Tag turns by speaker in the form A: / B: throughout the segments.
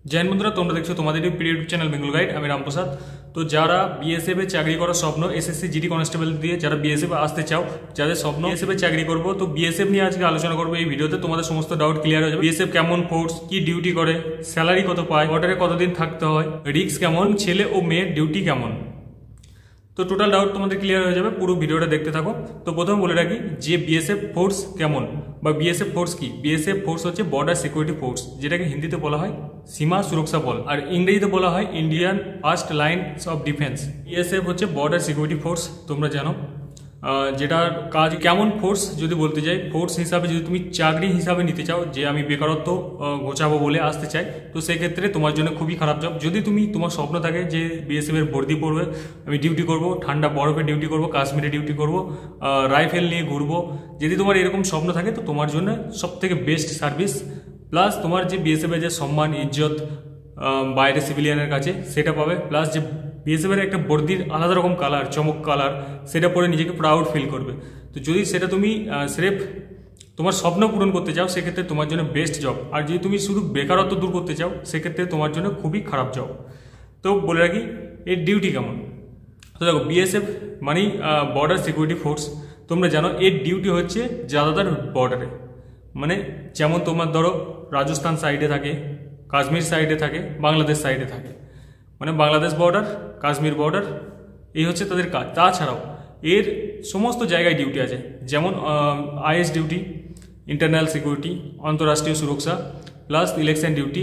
A: জয় হিন্দ বন্ধুরা, তোমরা দেখছো তোমাদের প্রিয় ইউটিউব চ্যানেল বেঙ্গল গাইড। আমি রামপ্রসাদ। তো যারা বিএসএফ এ চাকরি করার স্বপ্ন, এসএসসি জিডি কনস্টেবল দিয়ে যারা বিএসএফ আসতে চাও, যাদের স্বপ্ন বিএসএফ এ চাকরি করবো, তো বিএসএফ নিয়ে আজকে আলোচনা করবো এই ভিডিওতে। তোমাদের সমস্ত ডাউট ক্লিয়ার হয়ে যাবে। বিএসএফ কেমন ফোর্স, কি ডিউটি করে, স্যালারি কত পায়, বর্ডারে কতদিন থাকতে হয়, রিস্ক কেমন, ছেলে ও মেয়ের ডিউটি কেমন, তো টোটাল ডাউট তোমাদের ক্লিয়ার হয়ে যাবে। পুরো ভিডিওটা দেখতে থাকো। তো প্রথমে বলে রাখি যে বিএসএফ ফোর্স কেমন বা বিএসএফ ফোর্স কি। বিএসএফ ফোর্স হচ্ছে বর্ডার সিকিউরিটি ফোর্স, যেটাকে হিন্দিতে বলা হয় সীমা সুরক্ষা বল, আর ইংরেজিতে বলা হয় Indian first lines of defence. BSF হচ্ছে বর্ডার সিকিউরিটি ফোর্স, তোমরা জানো। যেটার কাজ কেমন ফোর্স যদি বলতে চাই, ফোর্স হিসাবে যদি তুমি চাকরি হিসাবে নিতে চাও, যে আমি বেকারত্ব ঘোচাবো বলে আসতে চাই, তো সেক্ষেত্রে তোমার জন্য খুবই খারাপ জব। যদি তোমার স্বপ্ন থাকে যে বিএসএফ এর বর্দি পড়বে, আমি ডিউটি করব, ঠান্ডা বরফে ডিউটি করব, কাশ্মীরে ডিউটি করব, রাইফেল নিয়ে ঘুরবো, যদি তোমার এরকম স্বপ্ন থাকে, তো তোমার জন্য সবথেকে বেস্ট সার্ভিস। প্লাস তোমার যে বিএসএফ এর যে সম্মান ইজ্জত বাইরে সিভিলিয়ানের কাছে সেটা পাবে। প্লাস যে বিএসএফ এর একটা বর্দির আলাদা রকম কালার, চমক কালার, সেটা পরে নিজেকে প্রাউড ফিল করবে। তো যদি সেটা তুমি স্রেফ তোমার স্বপ্ন পূরণ করতে চাও, সেক্ষেত্রে তোমার জন্য বেস্ট জব। আর যদি তুমি শুধু বেকারত্ব দূর করতে চাও, সেক্ষেত্রে তোমার জন্য খুবই খারাপ জব। তো বলে রাখি এর ডিউটি কেমন। তো দেখো, বিএসএফ মানে বর্ডার সিকিউরিটি ফোর্স, তোমরা জানো এর ডিউটি হচ্ছে জ্যাদাতার বর্ডারে। মানে যেমন তোমার ধরো রাজস্থান সাইডে থাকে, কাশ্মীর সাইডে থাকে, বাংলাদেশ সাইডে থাকে, মানে বাংলাদেশ বর্ডার, কাশ্মীর বর্ডার, এই হচ্ছে তাদের কাজ। তাছাড়াও এর সমস্ত জায়গায় ডিউটি আছে, যেমন আইএস ডিউটি, ইন্টারনাল সিকিউরিটি, আন্তঃরাষ্ট্রীয় সুরক্ষা, প্লাস ইলেকশন ডিউটি।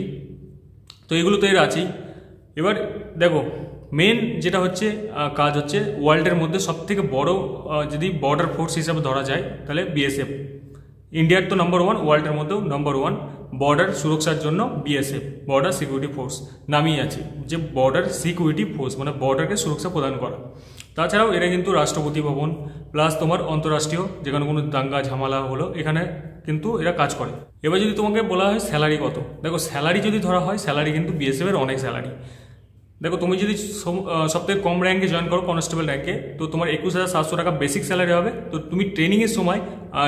A: তো এগুলো তো এর আছেই। এবার দেখো, মেন যেটা হচ্ছে কাজ হচ্ছে ওয়ার্ল্ডের মধ্যে সবথেকে বড় যদি বর্ডার ফোর্স হিসাবে ধরা যায়, তাহলে বিএসএফ ইন্ডিয়ার তো নম্বর ওয়ান, ওয়ার্ল্ডের মধ্যেও নম্বর ওয়ান বর্ডার সুরক্ষার জন্য বিএসএফ বর্ডার সিকিউরিটি ফোর্স নামই আছে, যে বর্ডার সিকিউরিটি ফোর্স মানে বর্ডারকে সুরক্ষা প্রদান করা। তাছাড়াও এরা কিন্তু রাষ্ট্রপতি ভবন প্লাস তোমার অন্তর্রাষ্ট্রীয় যেখানে কোনো দাঙ্গা ঝামেলা হলো, এখানে কিন্তু এরা কাজ করে। এবার যদি তোমাকে বলা হয় স্যালারি কত, দেখো স্যালারি যদি ধরা হয়, স্যালারি কিন্তু বিএসএফ এর অনেক স্যালারি। দেখো, তুমি যদি সবথেকে কম র্যাঙ্কে জয়েন করো কনস্টেবল র্যাঙ্কে, তো তোমার 21,700 টাকা বেসিক স্যালারি হবে। তো তুমি ট্রেনিংয়ের সময়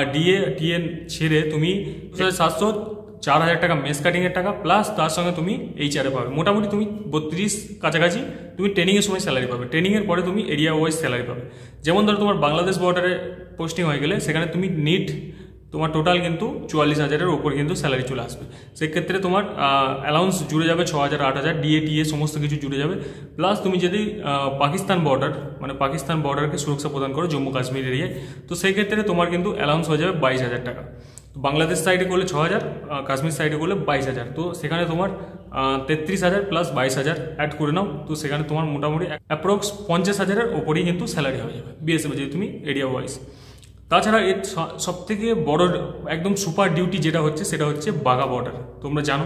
A: টিএন ছেড়ে তুমি 21,700, 4,000 টাকা মেস কাটিংয়ের টাকা, প্লাস তার সঙ্গে তুমি এইচআরে পাবে। মোটামুটি তুমি 32 কাছাকাছি তুমি ট্রেনিংয়ের সময় স্যালারি পাবে। ট্রেনিংয়ের পরে তুমি এরিয়া ওয়াইজ স্যালারি পাবে। যেমন ধরো তোমার বাংলাদেশ বর্ডারে পোস্টিং হয়ে গেলে, সেখানে তুমি নিট তোমার টোটাল কিন্তু 44,000-এর ওপর কিন্তু স্যালারি চলে আসবে। সেক্ষেত্রে তোমার অ্যালাউন্স জুড়ে যাবে 6,000, 8,000, ডিএ সমস্ত কিছু জুড়ে যাবে। প্লাস তুমি যদি পাকিস্তান বর্ডার মানে পাকিস্তান বর্ডারকে সুরক্ষা প্রদান করো জম্মু কাশ্মীর এরিয়ায়, তো সেই ক্ষেত্রে তোমার কিন্তু অ্যালাউন্স হয়ে যাবে 22,000 টাকা। বাংলাদেশ সাইডে করলে 6,000, কাশ্মীর সাইডে করলে 22,000। তো সেখানে তোমার 33,000 প্লাস 22,000 অ্যাড করে নাও, তো সেখানে তোমার মোটামুটি অ্যাপ্রক্স 50,000-এর ওপরই কিন্তু স্যালারি হয়ে যাবে বিএসএফ, যদি তুমি এরিয়া ওয়াইজ। তাছাড়া এর সবথেকে বড় একদম সুপার ডিউটি যেটা হচ্ছে, সেটা হচ্ছে বাঘা বর্ডার। তোমরা জানো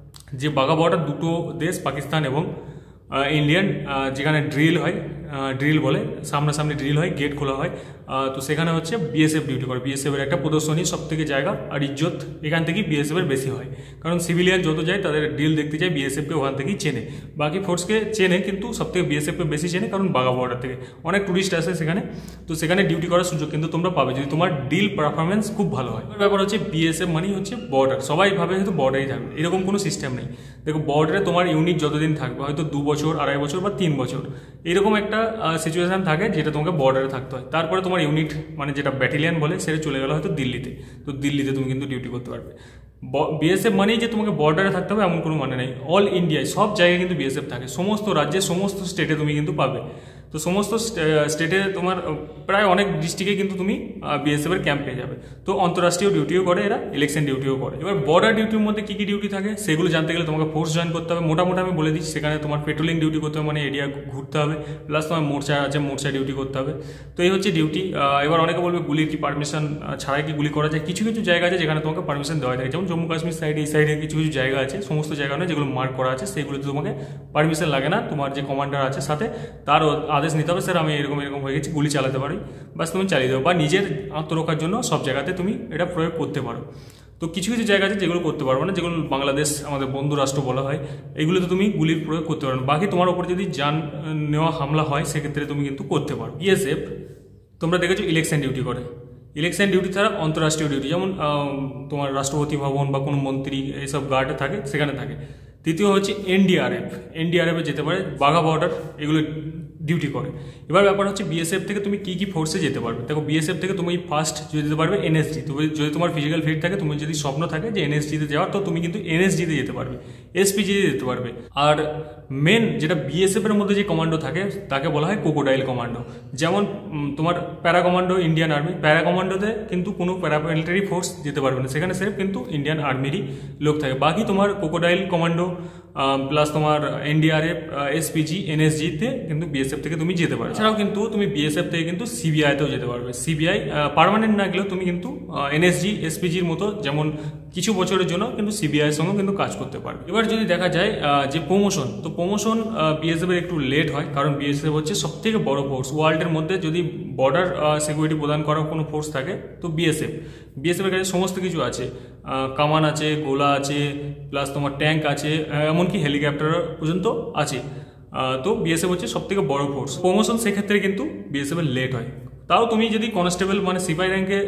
A: যে বাঘা বর্ডার দুটো দেশ, পাকিস্তান এবং ইন্ডিয়ান, যেখানে ড্রিল হয়, ড্রিল বলে, সামনাসামনি ড্রিল হয়, গেট খোলা হয়। তো সেখানে হচ্ছে বিএসএফ ডিউটি করে। বিএসএফ এর একটা প্রদর্শনী সবথেকে জায়গা, আর ইজ্জত এখান থেকেই বিএসএফ এর বেশি হয়, কারণ সিভিলিয়ান যত যায় তাদের ড্রিল দেখতে যায়, বিএসএফকে ওখান থেকেই চেনে। বাকি ফোর্সকে চেনে, কিন্তু সবথেকে বিএসএফকে বেশি চেনে, কারণ বাঘা বর্ডার থেকে অনেক টুরিস্ট আসে সেখানে। তো সেখানে ডিউটি করার সুযোগ কিন্তু তোমরা পাবে যদি তোমার ড্রিল পারফরমেন্স খুব ভালো হয়। ব্যাপার হচ্ছে বিএসএফ মানেই হচ্ছে বর্ডার। সবাই ভাবে হয়তো বর্ডারই থাকবে, এরকম কোনো সিস্টেম নেই। দেখো, বর্ডারে তোমার ইউনিট যতদিন থাকবে, হয়তো 2 বছর, 2.5 বছর বা 3 বছর, এরকম একটা সিচুয়েশন থাকে যেটা তোমাকে বর্ডারে থাকতে হয়। তারপরে তোমার ইউনিট মানে যেটা ব্যাটালিয়ান বলে, সেটা চলে গেল হয়তো দিল্লিতে। তো দিল্লিতে তুমি কিন্তু ডিউটি করতে পারবে। বিএসএফ মানেই যে তোমাকে বর্ডারে থাকতে হবে এমন কোনো মানে নেই। অল ইন্ডিয়ায় সব জায়গায় কিন্তু বিএসএফ থাকে, সমস্ত রাজ্যে, সমস্ত স্টেটে তুমি কিন্তু পাবে। তো সমস্ত স্টেটে তোমার প্রায় অনেক ডিস্ট্রিক্টে কিন্তু তুমি বিএসএফ এর ক্যাম্প পেয়ে যাবে। তো অন্তর্রাষ্ট্রীয় ডিউটিও করে এরা, ইলেকশন ডিউটিও করে। এবার বর্ডার ডিউটির মধ্যে কী কী ডিউটি থাকে সেগুলো জানতে গেলে তোমাকে ফোর্স জয়েন করতে হবে। মোটামুটি আমি বলে দিচ্ছি, সেখানে তোমার পেট্রোলিং ডিউটি করতে হবে, মানে এরিয়া ঘুরতে হবে, প্লাস তোমার মোর্চা আছে, মোর্চা ডিউটি করতে হবে। তো এই হচ্ছে ডিউটি। এবার অনেকে বলবে গুলির কি পারমিশন ছাড়াই কি গুলি করা যায়? কিছু কিছু জায়গা আছে যেখানে তোমাকে পারমিশন দেওয়া থাকে, যেমন জম্মু কাশ্মীর সাইডে, এই সাইডে কিছু কিছু জায়গা আছে, সমস্ত জায়গা নয়, যেগুলো মার্ক করা আছে সেগুলোতে তোমাকে পারমিশন লাগে না। তোমার যে কমান্ডার আছে সাথে, তার আদেশ নিতে হবে, স্যার আমি এরকম এরকম হয়ে গেছি, গুলি চালাতে পারি, বাস তুমি চালিয়ে দেবো। বা নিজের আত্মরক্ষার জন্য সব জায়গাতে তুমি এটা প্রয়োগ করতে পারো। তো কিছু কিছু জায়গা আছে যেগুলো করতে পারবো না, যেগুলো বাংলাদেশ আমাদের বন্ধু রাষ্ট্র বলা হয়, এগুলোতে তুমি গুলির প্রয়োগ করতে পারো না। বাকি তোমার ওপর যদি যান নেওয়া হামলা হয়, সেক্ষেত্রে তুমি কিন্তু করতে পারো। বিএসএফ তোমরা দেখেছো ইলেকশন ডিউটি করে। ইলেকশন ডিউটি ছাড়া অন্তর্রাষ্ট্রীয় ডিউটি, যেমন তোমার রাষ্ট্রপতি ভবন বা কোনো মন্ত্রী এইসব গার্ডে থাকে, সেখানে থাকে। তৃতীয় হচ্ছে এনডিআরএফ, এনডিআরএফে যেতে পারে, বাঘা বর্ডার এগুলো ডিউটি করে। এবার ব্যাপার হচ্ছে বিএসএফ থেকে তুমি কী কী ফোর্সে যেতে পারবে। দেখো বিএসএফ থেকে তুমি ফার্স্ট যেতে পারবে এনএসজি, তুমি যদি তোমার ফিজিক্যাল ফিট থাকে, তুমি যদি স্বপ্ন থাকে যে এনএসজিতে যাওয়ার, তো তুমি কিন্তু এনএসজিতে যেতে পারবে, এসপিজিতে যেতে পারবে। আর মেন যেটা বিএসএফ এর মধ্যে যে কমান্ডো থাকে তাকে বলা হয় ক্রোকোডাইল কমান্ডো। যেমন তোমার প্যারা কমান্ডো ইন্ডিয়ান আর্মি, প্যারা কমান্ডোতে কিন্তু কোনো প্যারামিলিটারি ফোর্স যেতে পারবে না, সেখানে সির্ফ কিন্তু ইন্ডিয়ান আর্মিরই লোক থাকে। বাকি তোমার ক্রোকোডাইল কমান্ডো প্লাস তোমার এনডিআরএফ, এসপিজি, এনএসজিতে কিন্তু বিএসএফ থেকে তুমি যেতে পারবে। এছাড়াও কিন্তু তুমি বিএসএফ থেকে কিন্তু সিবিআইতেও যেতে পারবে। সিবিআই পার্মানেন্ট না গেলেও তুমি কিন্তু এনএসজি, এসপিজির মতো যেমন কিছু বছরের জন্য কিন্তু সিবিআইয়ের সঙ্গেও কিন্তু কাজ করতে পারবে। এবার যদি দেখা যায় যে প্রমোশন, তো প্রমোশন বিএসএফ এর একটু লেট হয়, কারণ বিএসএফ হচ্ছে সবথেকে বড় ফোর্স ওয়ার্ল্ডের মধ্যে। যদি বর্ডার সিকিউরিটি প্রদান করা কোনো ফোর্স থাকে তো বিএসএফ এর কাছে সমস্ত কিছু আছে, কামান আছে, গোলা আছে, প্লাস তোমার ট্যাঙ্ক আছে, এমনকি হেলিকপ্টার পর্যন্ত আছে। তো বিএসএফ হচ্ছে সবথেকে বড় ফোর্স। প্রমোশন সেক্ষেত্রে কিন্তু বিএসএফ এর লেট হয়। তাও তুমি যদি কনস্টেবল মানে সিপাহি র্যাঙ্কে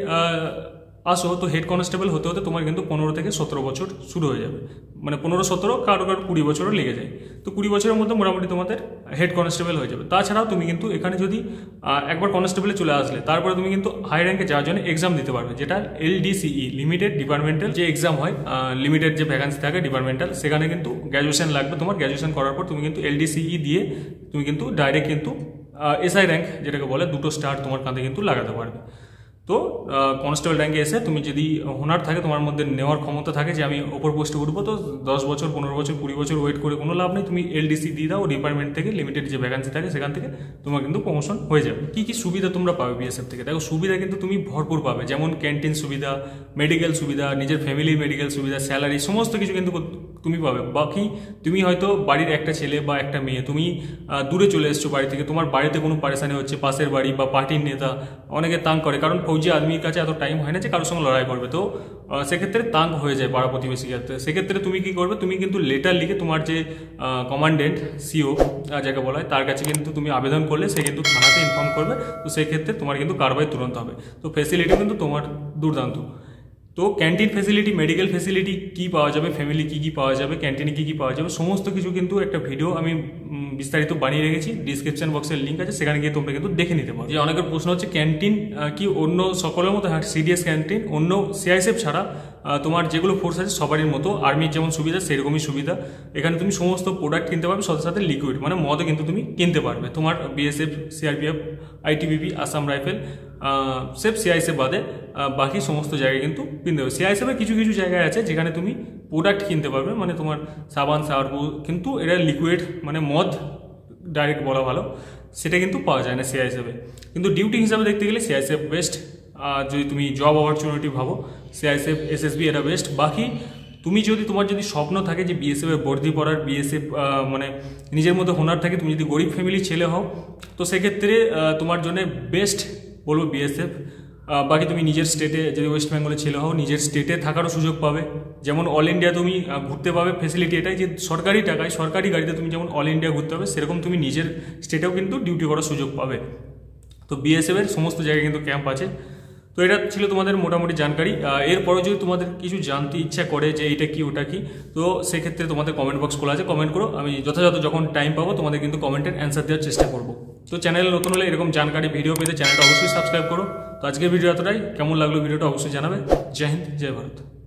A: আসো, তো হেড কনস্টেবল হতে হতে তোমার কিন্তু 15 থেকে 17 বছর শুরু হয়ে যাবে, মানে 15-17, কারো 20 বছরও লেগে যায়। তো 20 বছরের মধ্যে মোটামুটি তোমাদের হেড কনস্টেবল হয়ে যাবে। তাছাড়াও তুমি কিন্তু এখানে যদি একবার কনস্টেবলে চলে আসলে, তারপরে তুমি কিন্তু হাই র্যাঙ্কে যাওয়ার জন্য এক্সাম দিতে পারবে, যেটা LDCE, লিমিটেড ডিপার্টমেন্টাল যে এক্সাম হয়, লিমিটেড যে ভ্যাকান্সি থাকে ডিপার্টমেন্টাল, সেখানে কিন্তু গ্র্যাজুয়েশন লাগবে। তোমার গ্র্যাজুয়েশন করার পর তুমি কিন্তু LDCE দিয়ে তুমি কিন্তু ডাইরেক্ট কিন্তু SI র্যাঙ্ক যেটাকে বলে 2টো স্টার তোমার কাঁধে কিন্তু লাগাতে পারবে। তো কনস্টেবল র্যাঙ্কে এসে তুমি যদি হুনার থাকে, তোমার মধ্যে নেওয়ার ক্ষমতা থাকে যে আমি ওপর পোস্টে উঠবো, তো 10 বছর, 15 বছর, 20 বছর ওয়েট করে কোনো লাভ নেই। তুমি LDC দিয়ে দাও, ডিপার্টমেন্ট থেকে লিমিটেড যে ভ্যাকান্সি থাকে সেখান থেকে তোমার কিন্তু প্রমোশন হয়ে যাবে। কী কী সুবিধা তোমরা পাবে বিএসএফ থেকে? দেখো সুবিধা কিন্তু তুমি ভরপুর পাবে, যেমন ক্যান্টিন সুবিধা, মেডিকেল সুবিধা, নিজের ফ্যামিলির মেডিকেল সুবিধা, স্যালারি, সমস্ত কিছু কিন্তু তুমি পাবে। বাকি তুমি হয়তো বাড়ির একটা ছেলে বা একটা মেয়ে, তুমি দূরে চলে এসছো বাড়ি থেকে, তোমার বাড়িতে কোনো পারেশানি হচ্ছে, পাশের বাড়ি বা পার্টির নেতা অনেকে তাং করে, কারণ ফৌজি আদমির কাছে এত টাইম হয় না যে কারোর সঙ্গে লড়াই করবে, তো সেক্ষেত্রে তাং হয়ে যায় পাড়া প্রতিবেশী ক্ষেত্রে। সেক্ষেত্রে তুমি কি করবে, তুমি কিন্তু লেটার লিখে তোমার যে কমান্ডেন্ট সিও যাকে বলা হয় তার কাছে কিন্তু তুমি আবেদন করলে সে কিন্তু থানাতে ইনফর্ম করবে, তো সেক্ষেত্রে তোমার কিন্তু কারবাই তুরন্ত হবে। তো ফেসিলিটি কিন্তু তোমার দুর্দান্ত। তো ক্যান্টিন ফেসিলিটি, মেডিকেল ফেসিলিটি কী পাওয়া যাবে, ফ্যামিলি কী পাওয়া যাবে, ক্যান্টিনে কী পাওয়া যাবে, সমস্ত কিছু কিন্তু একটা ভিডিও আমি বিস্তারিত বানিয়ে রেখেছি, ডিসক্রিপশন বক্সের লিঙ্ক আছে, সেখানে গিয়ে তোমরা কিন্তু দেখে নিতে পারো। যে অনেকের প্রশ্ন হচ্ছে ক্যান্টিন কি অন্য সকলের মতো? হ্যাঁ, সিডিএস ক্যান্টিন অন্য সিআইএসএফ ছাড়া তোমার যেগুলো ফোর্স আছে সবারই মতো, আর্মির যেমন সুবিধা সেরকমই সুবিধা। এখানে তুমি সমস্ত প্রোডাক্ট কিনতে পারবে, সাথে সাথে লিকুইড মানে মদও কিন্তু তুমি কিনতে পারবে। তোমার BSF, CRPF, ITBP, Assam rifle, সেফ সিআইএসএফ বাদে বাকি সমস্ত জায়গায় কিন্তু কিনতে পারবে। সিআইএসএফের কিছু কিছু জায়গায় আছে যেখানে তুমি প্রোডাক্ট কিনতে পারবে, মানে তোমার সাবান, সার্ফ, কিন্তু এটা লিকুইড মানে মদ ডাইরেক্ট বলা ভালো, সেটা কিন্তু পাওয়া যায় না সিআইএসএফে। কিন্তু ডিউটি হিসাবে দেখতে গেলে সিআইএসএফ বেস্ট। যদি তুমি জব অপরচুনিটি ভাবো, সিআইএসএফ, এসএসবি এরা বেস্ট। বাকি তুমি যদি তোমার যদি স্বপ্ন থাকে যে বিএসএফে বর্দি পড়ার, বিএসএফ মানে নিজের মধ্যে হোনার থাকে, তুমি যদি গরিব ফ্যামিলির ছেলে হও, তো সেক্ষেত্রে তোমার জন্য বেস্ট বলবো বিএসএফ। বাকি তুমি নিজের স্টেটে যদি ওয়েস্ট বেঙ্গলের ছেলে হও, নিজের স্টেটে থাকারও সুযোগ পাবে, যেমন অল ইন্ডিয়া তুমি ঘুরতে পাবে। ফেসিলিটি এটাই যে সরকারি টাকায়, সরকারি গাড়িতে তুমি যেমন অল ইন্ডিয়া ঘুরতে পাবে, সেরকম তুমি নিজের স্টেটেও কিন্তু ডিউটি করার সুযোগ পাবে। তো বিএসএফের সমস্ত জায়গায় কিন্তু ক্যাম্প আছে। তো এটা ছিল তোমাদের মোটামুটি জানকারি। এরপরে যদি তোমাদের কিছু জানতে ইচ্ছা করে যে এটা কি ওটা কি, তো সেক্ষেত্রে তোমাদের কমেন্ট বক্স খোলা আছে, কমেন্ট করো। আমি যথাযথ যখন টাইম পাবো তোমাদের কিন্তু কমেন্টের অ্যান্সার দেওয়ার চেষ্টা করবো। তো চ্যানেলে নতুন হলে এরকম জানকারি ভিডিও পেতে চ্যানেলটা অবশ্যই সাবস্ক্রাইব করো। তো আজকের ভিডিও এতটাই। কেমন লাগলো ভিডিওটা অবশ্যই জানাবে। জয় হিন্দ, জয় ভারত।